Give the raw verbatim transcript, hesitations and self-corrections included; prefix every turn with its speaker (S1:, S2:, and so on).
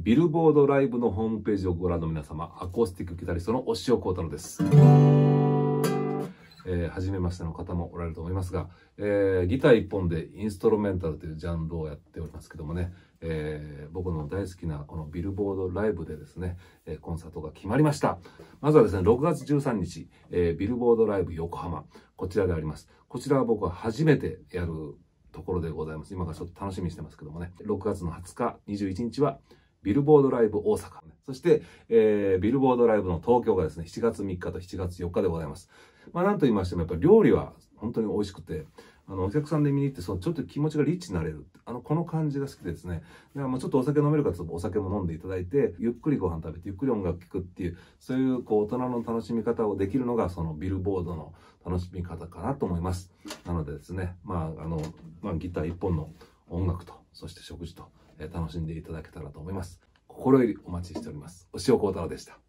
S1: ビルボードライブのホームページをご覧の皆様、アコースティックギタリストの押尾コータロです。えー、初めましての方もおられると思いますが、えー、ギター一本でインストロメンタルというジャンルをやっておりますけどもね、えー、僕の大好きなこのビルボードライブでですね、えー、コンサートが決まりました。まずはですね、ろくがつじゅうさんにち、えー、ビルボードライブ横浜、こちらであります。こちらは僕は初めてやるところでございます。今からちょっと楽しみにしてますけどもね、ろくがつのはつか、にじゅういちにちはビルボードライブ大阪、そして、えー、ビルボードライブの東京がですね、しちがつみっかとしちがつよっかでございます。まあ、なんと言いましても、やっぱり料理は本当に美味しくて、あの、お客さんで見に行って、そのちょっと気持ちがリッチになれる。あの、この感じが好きでですね。でまあ、ちょっとお酒飲める方はお酒も飲んでいただいて、ゆっくりご飯食べて、ゆっくり音楽聴くっていう、そういう、こう、大人の楽しみ方をできるのが、そのビルボードの楽しみ方かなと思います。なのでですね、まあ、あの、まあ、ギター一本の音楽と、そして食事と、えー、楽しんでいただけたらと思います。心よりお待ちしております。押尾コータロでした。